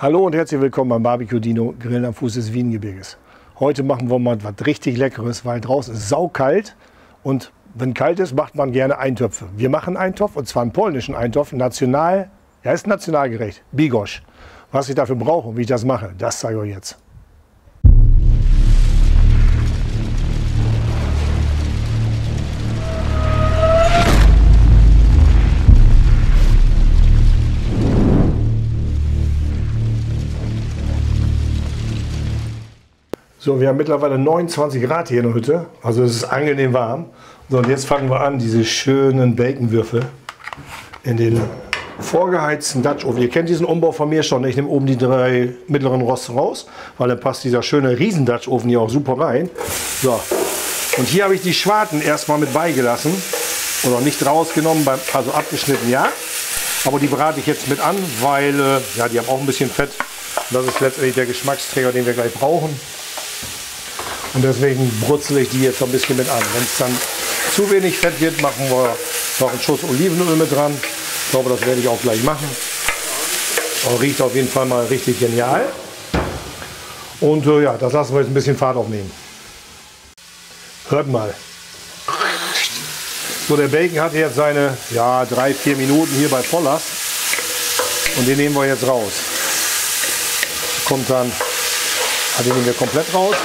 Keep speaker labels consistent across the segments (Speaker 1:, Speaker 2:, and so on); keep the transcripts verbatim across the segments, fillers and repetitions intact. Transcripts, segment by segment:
Speaker 1: Hallo und herzlich willkommen beim Barbecue Dino Grillen am Fuß des Wiehengebirges. Heute machen wir mal was richtig Leckeres, weil draußen ist saukalt und wenn kalt ist, macht man gerne Eintöpfe. Wir machen Eintopf und zwar einen polnischen Eintopf, national, ja ist nationalgerecht, Bigos. Was ich dafür brauche und wie ich das mache, das zeige ich euch jetzt. So, wir haben mittlerweile neunundzwanzig Grad hier in der Hütte, also es ist angenehm warm. So, und jetzt fangen wir an, diese schönen Baconwürfel in den vorgeheizten Dutch Oven. Ihr kennt diesen Umbau von mir schon. Ich nehme oben die drei mittleren Roste raus, weil dann passt dieser schöne riesen Dutch Oven hier auch super rein. So, und hier habe ich die Schwarten erstmal mit beigelassen oder nicht rausgenommen, also abgeschnitten, ja. Aber die brate ich jetzt mit an, weil äh, ja, die haben auch ein bisschen Fett. Das ist letztendlich der Geschmacksträger, den wir gleich brauchen. Und deswegen brutzel ich die jetzt ein bisschen mit an. Wenn es dann zu wenig Fett wird, machen wir noch einen Schuss Olivenöl mit dran. Ich glaube, das werde ich auch gleich machen. Aber riecht auf jeden Fall mal richtig genial. Und äh, ja, das lassen wir jetzt ein bisschen Fahrt aufnehmen. Hört mal. So, der Bacon hat jetzt seine ja, drei, vier Minuten hier bei Volllast. Und den nehmen wir jetzt raus. Kommt dann, den nehmen wir komplett raus.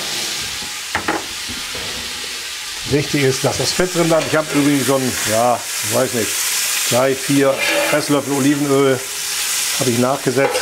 Speaker 1: Wichtig ist, dass das Fett drin bleibt. Ich habe übrigens so ein, ja, ich weiß nicht, drei, vier Esslöffel Olivenöl habe ich nachgesetzt.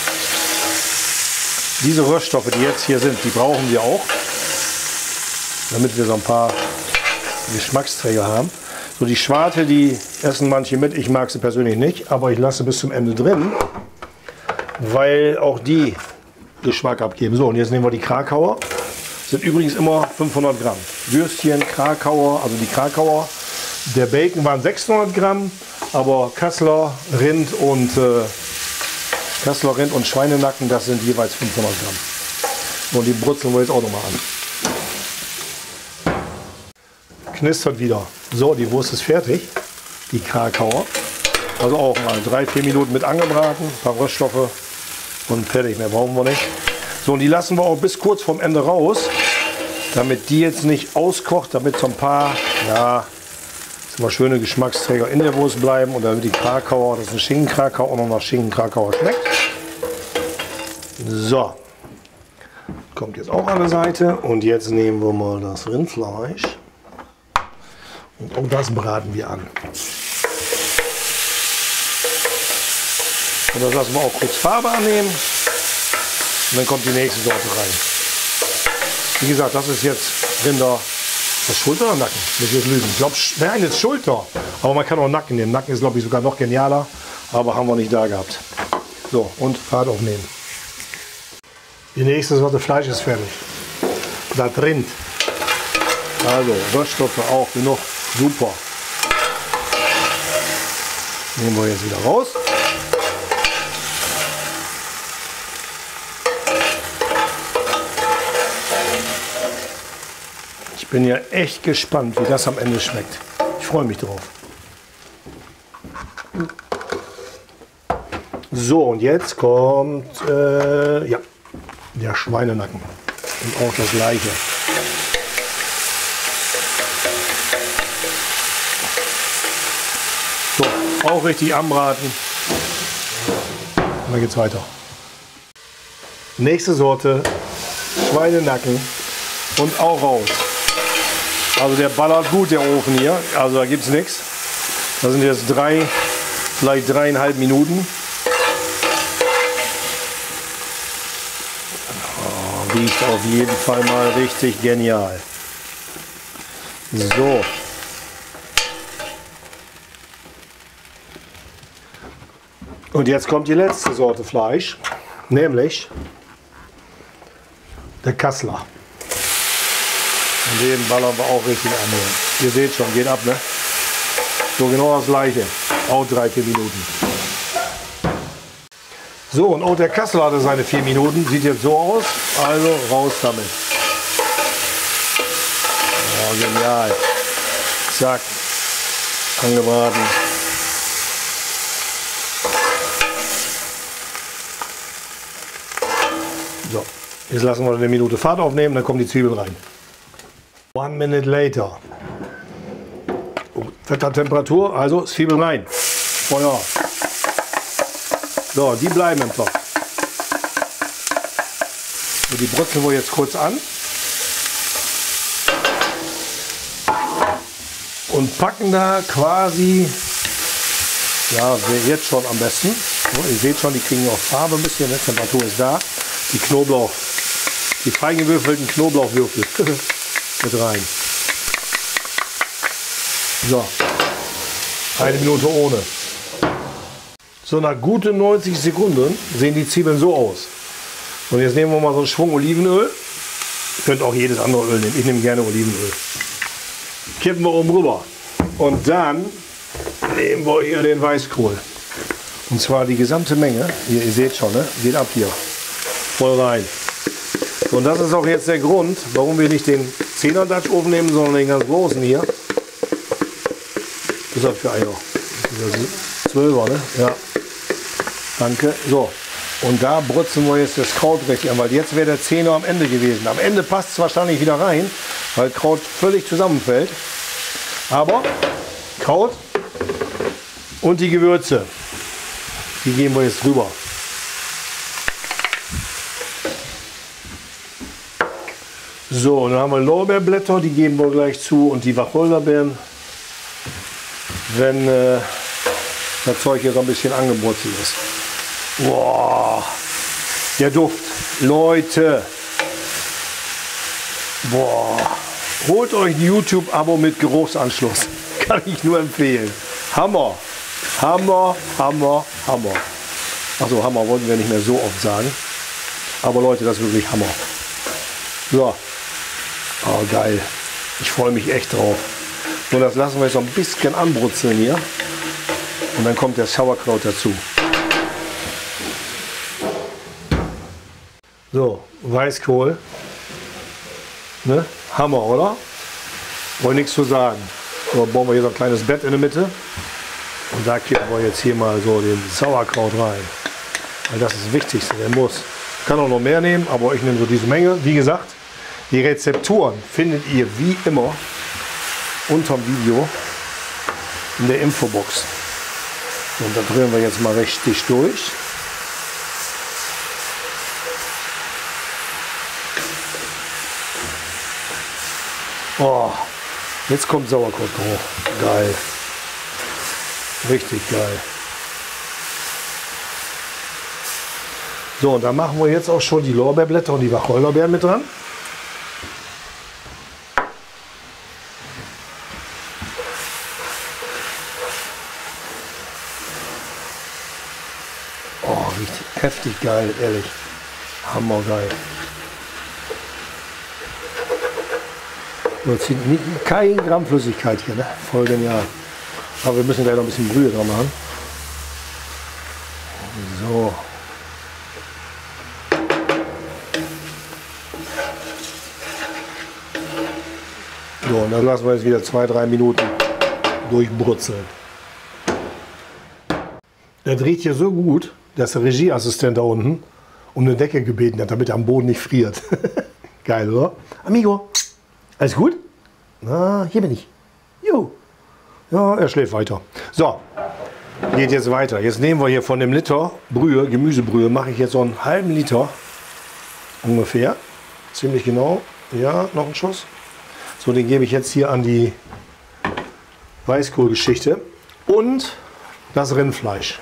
Speaker 1: Diese Röststoffe, die jetzt hier sind, die brauchen wir auch, damit wir so ein paar Geschmacksträger haben. So, die Schwarte, die essen manche mit. Ich mag sie persönlich nicht, aber ich lasse bis zum Ende drin, weil auch die Geschmack abgeben. So, und jetzt nehmen wir die Krakauer. Sind übrigens immer fünfhundert Gramm. Würstchen, Krakauer, also die Krakauer. Der Bacon waren sechshundert Gramm, aber Kasseler Rind und äh, Kasseler Rind und Schweinenacken, das sind jeweils fünfhundert Gramm. Und die brutzeln wir jetzt auch noch mal an. Knistert wieder. So, die Wurst ist fertig. Die Krakauer. Also auch mal drei, vier Minuten mit angebraten. Ein paar Röststoffe und fertig. Mehr brauchen wir nicht. So, und die lassen wir auch bis kurz vorm Ende raus, damit die jetzt nicht auskocht, damit so ein paar, ja, so schöne Geschmacksträger in der Wurst bleiben und damit die Krakauer, das ist ein Schinken-Krakauer, auch noch nach Schinken-Krakauer schmeckt. So, kommt jetzt auch an der Seite und jetzt nehmen wir mal das Rindfleisch und auch das braten wir an. Und das lassen wir auch kurz Farbe annehmen. Und dann kommt die nächste Sorte rein. Wie gesagt, das ist jetzt Rinder. Das Schulter oder Nacken? Muss ich jetzt lügen. Ich glaube, nein, jetzt Schulter. Aber man kann auch Nacken nehmen. Nacken ist, glaube ich, sogar noch genialer. Aber haben wir nicht da gehabt. So, und Fahrt aufnehmen. Die nächste Sorte Fleisch ist fertig. Das Rind. Also, Röststoffe auch genug. Super. Nehmen wir jetzt wieder raus. Ich bin ja echt gespannt, wie das am Ende schmeckt. Ich freue mich drauf. So, und jetzt kommt äh, ja, der Schweinenacken. Und auch das gleiche. So, auch richtig anbraten. Und dann geht's weiter. Nächste Sorte, Schweinenacken. Und auch raus. Also der ballert gut, der Ofen hier. Also da gibt es nichts. Das sind jetzt drei, vielleicht dreieinhalb Minuten. Oh, riecht auf jeden Fall mal richtig genial. So. Und jetzt kommt die letzte Sorte Fleisch, nämlich der Kasseler. Und den ballern wir auch richtig an. Ihr seht schon, geht ab, ne? So, genau das gleiche. Auch drei, vier Minuten. So, und auch der Kasseler hatte seine vier Minuten. Sieht jetzt so aus. Also raus damit. Oh, genial. Zack. Angebraten. So, jetzt lassen wir eine Minute Fahrt aufnehmen, dann kommen die Zwiebeln rein. One minute later. Oh, Wettertemperatur, also Zwiebeln rein. Feuer. So, die bleiben im Topf. So, die brutzeln wir jetzt kurz an. Und packen da quasi, ja, jetzt schon am besten. So, ihr seht schon, die kriegen auch Farbe ein bisschen, die Temperatur ist da. Die Knoblauch, die fein gewürfelten Knoblauchwürfel mit rein. So, eine Minute ohne. So, nach guten neunzig Sekunden sehen die Zwiebeln so aus. Und jetzt nehmen wir mal so einen Schwung Olivenöl. Ihr könnt auch jedes andere Öl nehmen. Ich nehme gerne Olivenöl. Kippen wir oben rüber. Und dann nehmen wir hier den Weißkohl. Und zwar die gesamte Menge. Hier, ihr seht schon, ne? Geht ab hier. Voll rein. Und das ist auch jetzt der Grund, warum wir nicht den zehner Dutch Ofen nehmen, sondern den ganz großen hier. Was ist das für einer? zwölfer, ne? Ja. Danke. So. Und da brutzeln wir jetzt das Kraut richtig an, weil jetzt wäre der zehner am Ende gewesen. Am Ende passt es wahrscheinlich wieder rein, weil Kraut völlig zusammenfällt. Aber Kraut und die Gewürze, die geben wir jetzt drüber. So, dann haben wir Lorbeerblätter, die geben wir gleich zu, und die Wacholderbeeren, wenn äh, das Zeug hier so ein bisschen angebrutzelt ist. Boah, der Duft, Leute, boah, holt euch ein YouTube-Abo mit Geruchsanschluss, kann ich nur empfehlen. Hammer, Hammer, Hammer, Hammer. Achso, Hammer wollten wir nicht mehr so oft sagen, aber Leute, das ist wirklich Hammer. So. Oh, geil. Ich freue mich echt drauf. Und das lassen wir jetzt noch ein bisschen anbrutzeln hier. Und dann kommt der Sauerkraut dazu. So, Weißkohl. Ne? Hammer, oder? Wollte nichts zu sagen. So, bauen wir hier so ein kleines Bett in der Mitte. Und da kippen wir jetzt hier mal so den Sauerkraut rein. Weil das ist das Wichtigste, der muss. Ich kann auch noch mehr nehmen, aber ich nehme so diese Menge. Wie gesagt, die Rezepturen findet ihr wie immer unter dem Video in der Infobox. Und da drehen wir jetzt mal richtig durch. Oh, jetzt kommt Sauerkrautgeruch. Geil. Richtig geil. So, und da machen wir jetzt auch schon die Lorbeerblätter und die Wacholderbeeren mit dran. Oh, richtig heftig geil, ehrlich. Hammergeil. So, zieht nicht, kein Gramm Flüssigkeit hier, ne? Voll genial. Aber wir müssen gleich noch ein bisschen Brühe dran machen. So. So, und dann lassen wir jetzt wieder zwei, drei Minuten durchbrutzeln. Der dreht hier so gut, dass der Regieassistent da unten um eine Decke gebeten hat, damit er am Boden nicht friert. Geil, oder? Amigo, alles gut? Na, hier bin ich. Jo. Ja, er schläft weiter. So, geht jetzt weiter. Jetzt nehmen wir hier von dem Liter Brühe, Gemüsebrühe, mache ich jetzt so einen halben Liter ungefähr. Ziemlich genau. Ja, noch ein Schuss. So, den gebe ich jetzt hier an die Weißkohlgeschichte und das Rindfleisch.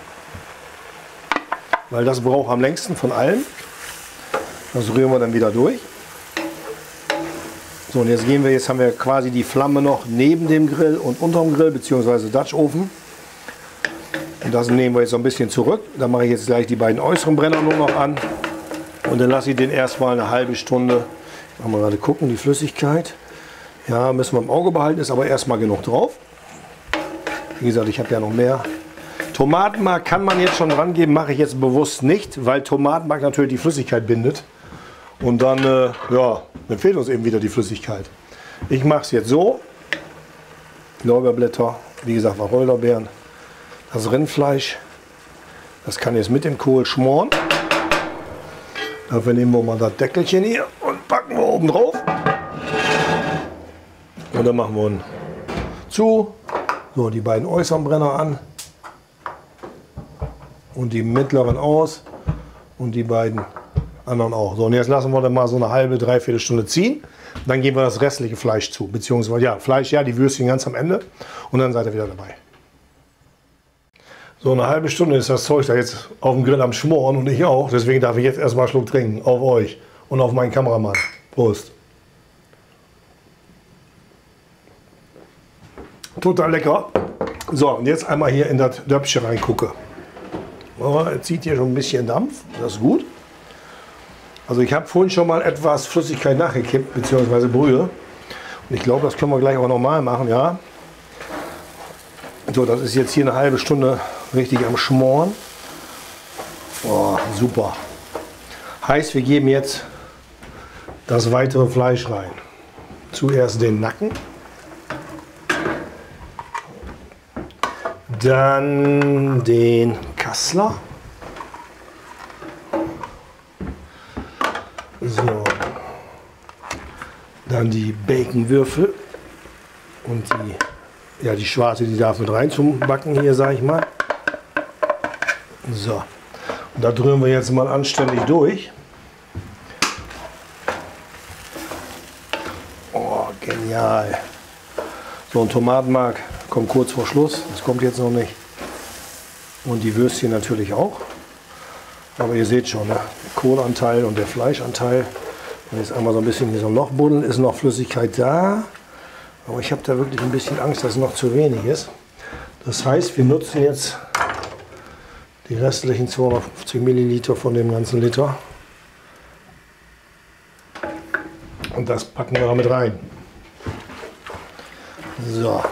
Speaker 1: Weil das braucht am längsten von allen. Das rühren wir dann wieder durch. So, und jetzt gehen wir, jetzt haben wir quasi die Flamme noch neben dem Grill und unterm Grill, beziehungsweise Dutch Ofen. Und das nehmen wir jetzt so ein bisschen zurück. Dann mache ich jetzt gleich die beiden äußeren Brenner nur noch an. Und dann lasse ich den erstmal eine halbe Stunde. Mal gerade gucken, die Flüssigkeit. Ja, müssen wir im Auge behalten, ist aber erstmal genug drauf. Wie gesagt, ich habe ja noch mehr. Tomatenmark kann man jetzt schon rangeben, mache ich jetzt bewusst nicht, weil Tomatenmark natürlich die Flüssigkeit bindet. Und dann, äh, ja, dann fehlt uns eben wieder die Flüssigkeit. Ich mache es jetzt so. Lorbeerblätter, wie gesagt, Wacholderbeeren. Das Rindfleisch, das kann jetzt mit dem Kohl schmoren. Dafür nehmen wir mal das Deckelchen hier und packen wir oben drauf. Und dann machen wir ihn zu. So, die beiden äußeren Brenner an. Und die mittleren aus. Und die beiden anderen auch. So, und jetzt lassen wir dann mal so eine halbe, dreiviertel Stunde ziehen. Dann geben wir das restliche Fleisch zu. Beziehungsweise, ja, Fleisch, ja, die Würstchen ganz am Ende. Und dann seid ihr wieder dabei. So, eine halbe Stunde ist das Zeug da jetzt auf dem Grill am Schmoren und ich auch. Deswegen darf ich jetzt erstmal einen Schluck trinken. Auf euch und auf meinen Kameramann. Prost. Total lecker. So, und jetzt einmal hier in das Döpfchen reingucke. Oh, es zieht hier schon ein bisschen Dampf. Das ist gut. Also ich habe vorhin schon mal etwas Flüssigkeit nachgekippt, beziehungsweise Brühe. Und ich glaube, das können wir gleich auch nochmal machen, ja. So, das ist jetzt hier eine halbe Stunde richtig am Schmoren. Oh, super. Heißt, wir geben jetzt das weitere Fleisch rein. Zuerst den Nacken. Dann den Kassler. So. Dann die Baconwürfel und die, ja, die schwarze, die darf mit rein zum Backen hier, sage ich mal. So. Und da drühren wir jetzt mal anständig durch. Oh, genial. So, ein Tomatenmark kommt kurz vor Schluss. Das kommt jetzt noch nicht. Und die Würstchen natürlich auch. Aber ihr seht schon, ne? Der Kohlanteil und der Fleischanteil. Und jetzt einmal so ein bisschen hier so ein Loch buddeln, ist noch Flüssigkeit da. Aber ich habe da wirklich ein bisschen Angst, dass es noch zu wenig ist. Das heißt, wir nutzen jetzt die restlichen zweihundertfünfzig Milliliter von dem ganzen Liter. Und das packen wir damit rein. So.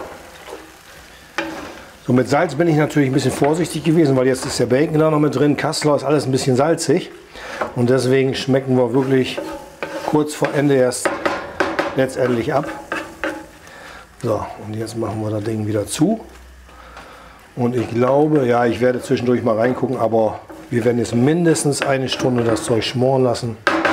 Speaker 1: So, mit Salz bin ich natürlich ein bisschen vorsichtig gewesen, weil jetzt ist der Bacon da noch mit drin. Kassler ist alles ein bisschen salzig. Und deswegen schmecken wir wirklich kurz vor Ende erst letztendlich ab. So, und jetzt machen wir das Ding wieder zu. Und ich glaube, ja, ich werde zwischendurch mal reingucken, aber wir werden jetzt mindestens eine Stunde das Zeug schmoren lassen.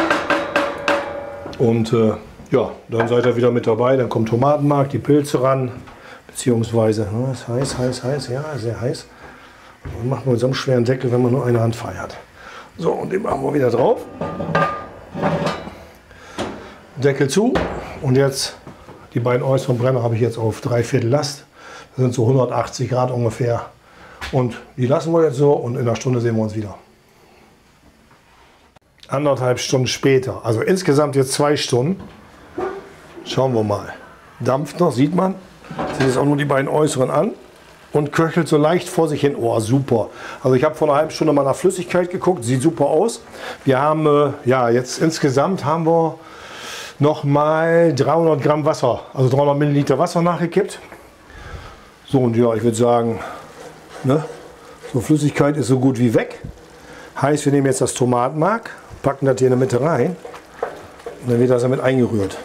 Speaker 1: Und äh, ja, dann seid ihr wieder mit dabei. Dann kommt Tomatenmark, die Pilze ran. Beziehungsweise, ja, ist heiß, heiß, heiß, ja, sehr heiß. Und machen wir mit so einem schweren Deckel, wenn man nur eine Hand frei hat. So, und den machen wir wieder drauf. Deckel zu. Und jetzt die beiden äußeren Brenner habe ich jetzt auf dreiviertel Last. Das sind so hundertachtzig Grad ungefähr. Und die lassen wir jetzt so und in einer Stunde sehen wir uns wieder. Anderthalb Stunden später, also insgesamt jetzt zwei Stunden. Schauen wir mal. Dampft noch, sieht man. Sind jetzt auch nur die beiden äußeren an und köchelt so leicht vor sich hin. Oh, super. Also ich habe vor einer halben Stunde mal nach Flüssigkeit geguckt. Sieht super aus. Wir haben, äh, ja, jetzt insgesamt haben wir noch mal dreihundert Gramm Wasser, also dreihundert Milliliter Wasser nachgekippt. So, und ja, ich würde sagen, ne, so Flüssigkeit ist so gut wie weg. Heißt, wir nehmen jetzt das Tomatenmark, packen das hier in der Mitte rein und dann wird das damit eingerührt.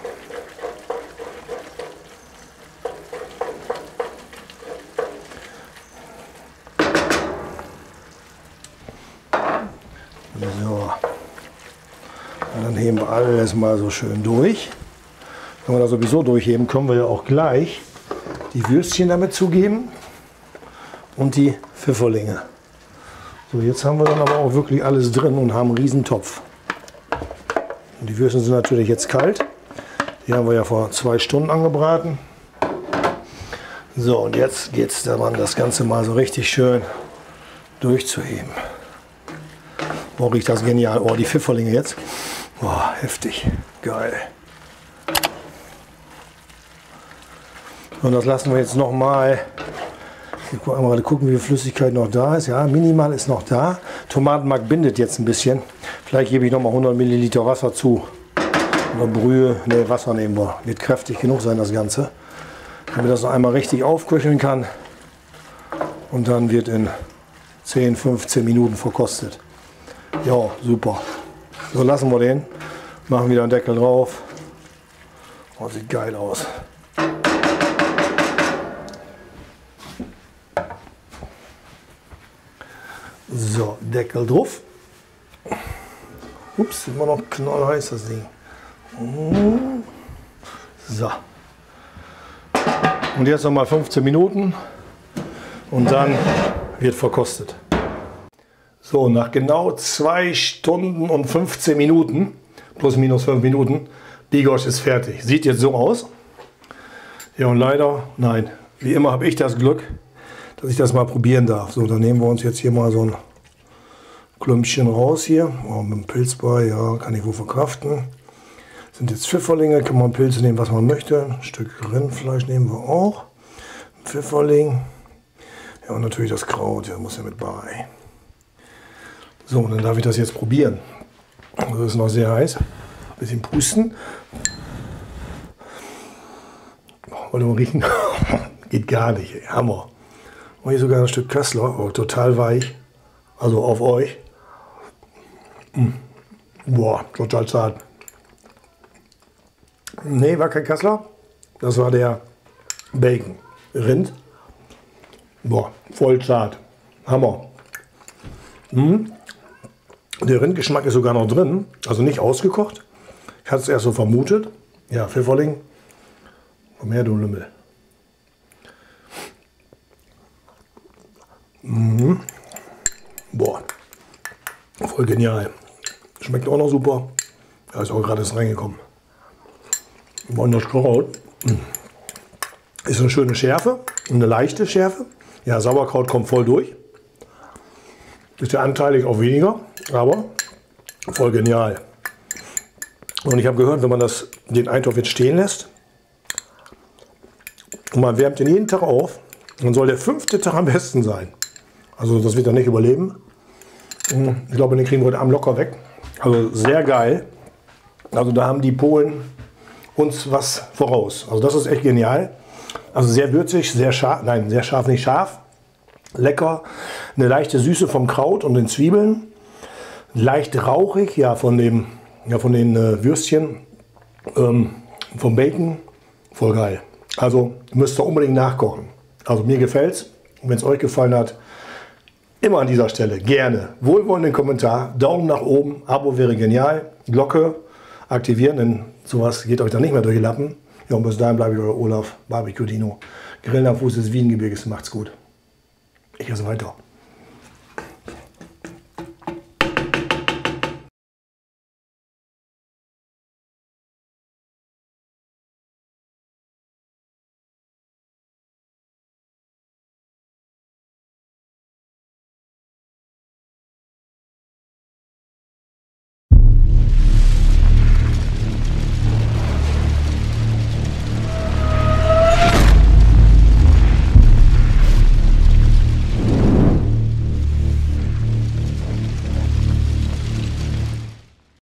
Speaker 1: So. Und dann heben wir alles mal so schön durch. Wenn wir das sowieso durchheben, können wir ja auch gleich die Würstchen damit zugeben und die Pfifferlinge. So, jetzt haben wir dann aber auch wirklich alles drin und haben einen riesen Topf. Und die Würstchen sind natürlich jetzt kalt. Die haben wir ja vor zwei Stunden angebraten. So, und jetzt geht es daran, das Ganze mal so richtig schön durchzuheben. Oh, riecht das genial. Oh, die Pfifferlinge jetzt. Oh, heftig. Geil. Und das lassen wir jetzt noch mal. Ich gucke mal gucken, wie viel Flüssigkeit noch da ist. Ja, minimal ist noch da. Tomatenmark bindet jetzt ein bisschen. Vielleicht gebe ich noch mal hundert Milliliter Wasser zu. Oder Brühe. Ne, Wasser nehmen wir. Wird kräftig genug sein, das Ganze. Damit das noch einmal richtig aufköcheln kann. Und dann wird in zehn, fünfzehn Minuten verkostet. Ja, super. So, lassen wir den. Machen wieder einen Deckel drauf. Oh, sieht geil aus. So, Deckel drauf. Ups, immer noch knallheiß das Ding. So. Und jetzt noch mal fünfzehn Minuten und dann wird verkostet. So, nach genau zwei Stunden und fünfzehn Minuten, plus minus fünf Minuten, Bigos ist fertig. Sieht jetzt so aus. Ja, und leider, nein, wie immer habe ich das Glück, dass ich das mal probieren darf. So, dann nehmen wir uns jetzt hier mal so ein Klümpchen raus hier. Oh, mit dem Pilz bei, ja, kann ich wohl verkraften. Sind jetzt Pfifferlinge, kann man Pilze nehmen, was man möchte. Ein Stück Rindfleisch nehmen wir auch. Ein Pfifferling. Ja, und natürlich das Kraut, ja, muss ja mit bei. So, und dann darf ich das jetzt probieren. Das ist noch sehr heiß. Ein bisschen pusten. Wollt ihr mal riechen? Geht gar nicht, ey. Hammer. Und hier sogar ein Stück Kassler, oh, total weich. Also auf euch. Mmh. Boah, total zart. Nee, war kein Kassler. Das war der Bacon. Rind. Boah, voll zart. Hammer. Mmh. Der Rindgeschmack ist sogar noch drin. Also nicht ausgekocht. Ich hatte es erst so vermutet. Ja, Pfifferling. Komm her, du Lümmel. Mmh. Boah, voll genial. Schmeckt auch noch super. Da ist auch gerade erst reingekommen. Und das Kraut ist eine schöne Schärfe, eine leichte Schärfe. Ja, Sauerkraut kommt voll durch. Ist ja anteilig auch weniger, aber voll genial. Und ich habe gehört, wenn man das, den Eintopf jetzt stehen lässt und man wärmt den jeden Tag auf, dann soll der fünfte Tag am besten sein. Also das wird er nicht überleben. Ich glaube, den kriegen wir heute Abend locker weg. Also sehr geil. Also da haben die Polen uns was voraus. Also das ist echt genial. Also sehr würzig, sehr scharf, nein, sehr scharf, nicht scharf. Lecker. Eine leichte Süße vom Kraut und den Zwiebeln. Leicht rauchig, ja, von, dem, ja, von den äh, Würstchen, ähm, vom Bacon. Voll geil. Also müsst ihr unbedingt nachkochen. Also mir gefällt's. Und wenn es euch gefallen hat, immer an dieser Stelle gerne wohlwollenden Kommentar, Daumen nach oben, Abo wäre genial, Glocke aktivieren, denn sowas geht euch dann nicht mehr durch die Lappen. Ja, und bis dahin bleibe ich euer Olaf, Barbecue Dino. Grillen am Fuß des Wiengebirges, macht's gut. Ich esse weiter.